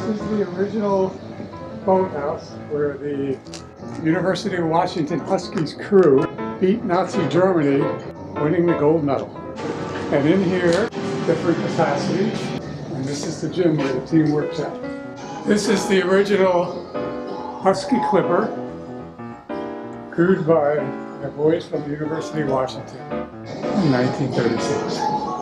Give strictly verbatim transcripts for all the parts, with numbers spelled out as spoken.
This is the original boathouse where the University of Washington Huskies crew beat Nazi Germany, winning the gold medal. And in here, different capacities, and this is the gym where the team works out. This is the original Husky Clipper, crewed by the boys from the University of Washington in nineteen thirty-six.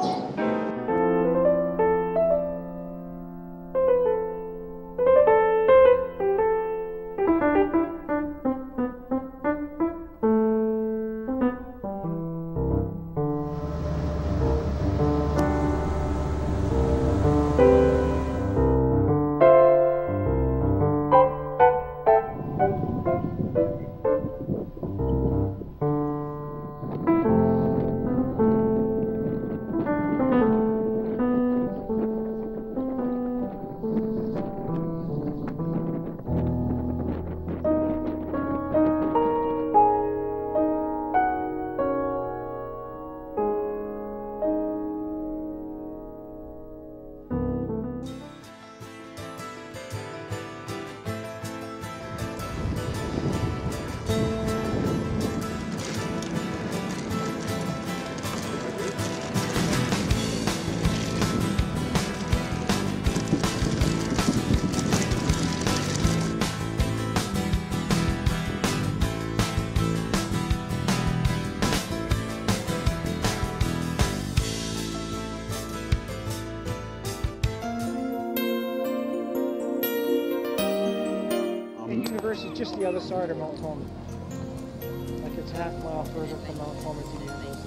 Is just the other side of Mount Holman. Like it's half a mile further from Mount Holman to the university.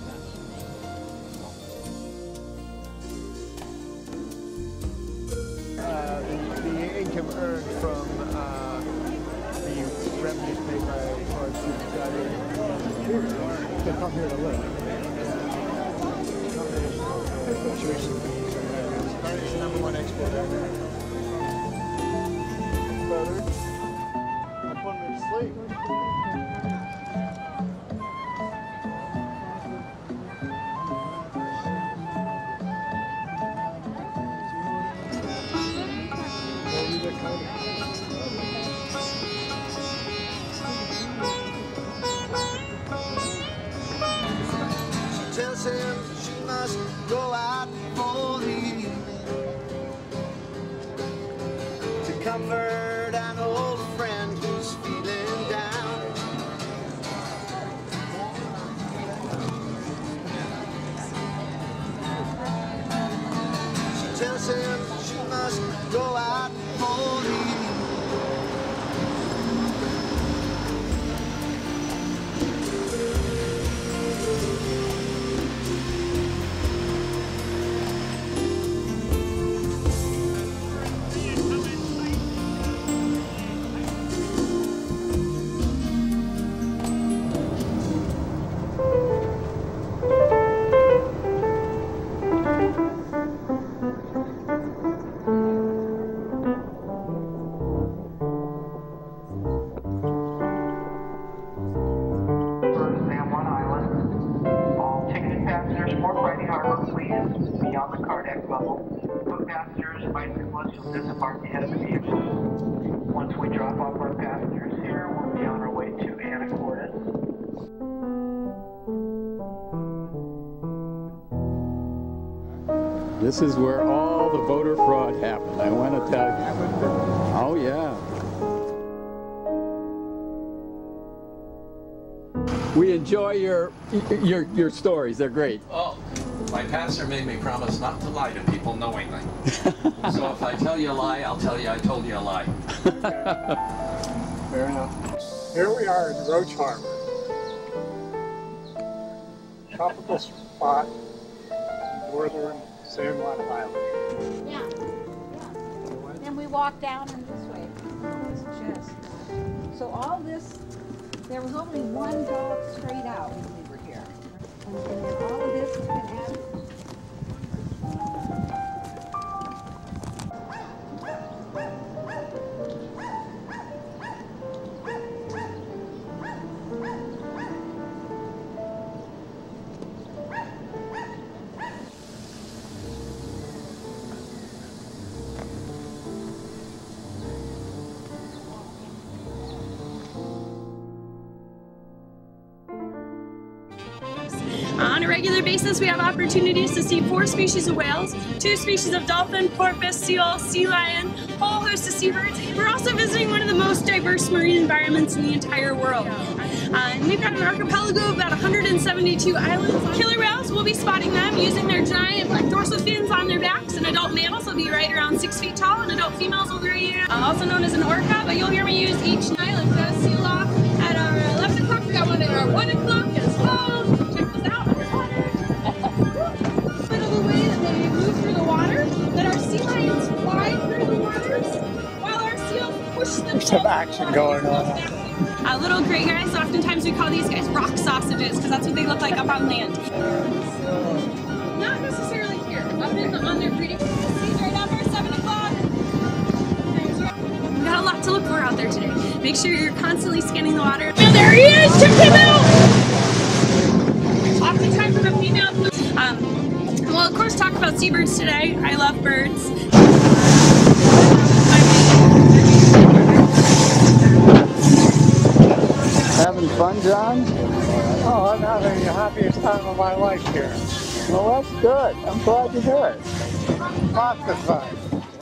Uh, the, the income earned from uh, the revenues paid by foreign students got in. They come here to live. Tuition fees and that. It's the number one exporter. Better. Put him to sleep. She tells him she must go out for the evening to comfort an old friend who's feeling down. She tells him she must go out for the evening. Beyond the car deck bubble. Foot passengers, bicyclists will disembark the head of the vehicle. Once we drop off our passengers here, we'll be on our way to Anacortes. This is where all the voter fraud happened, I want to tell you. Oh, yeah. We enjoy your, your, your stories, they're great. Oh. My pastor made me promise not to lie to people knowingly. So if I tell you a lie, I'll tell you I told you a lie. Fair enough. Here we are in Roach Harbor. Tropical spot in northern San Juan Island. Yeah. Yeah. Then we walk down in this way. It's just. So all this, there was only one dog straight out when we were here. And then all of this has been added. a regular basis, we have opportunities to see four species of whales, two species of dolphin, porpoise, seal, sea lion, a whole host of seabirds. We're also visiting one of the most diverse marine environments in the entire world. Uh, and we've got an archipelago of about one hundred seventy-two islands. Killer whales, we'll be spotting them using their giant black dorsal fins on their backs, and adult males will be right around six feet tall, and adult females will be right around, uh, also known as an orca, but you'll hear me use each night. We've got a seal off at our eleven o'clock, we got one at our one o'clock as well. Check this out underwater. Bit of the way that they move through the water, that our sea lions fly through the waters, while our seals push them. There's some action going on. Uh, little gray guys, oftentimes we call these guys rock sausages because that's what they look like up on land. Not necessarily here, up in the, on their breeding. See right after seven o'clock. We've got a lot to look for out there today. Make sure you're constantly scanning the water. Now there he is! Check him out! Oftentimes from a female. Um, we'll of course talk about seabirds today. I love birds. Having fun, John? Oh, I'm having the happiest time of my life here. Well, that's good. I'm glad to hear it. Lots of fun.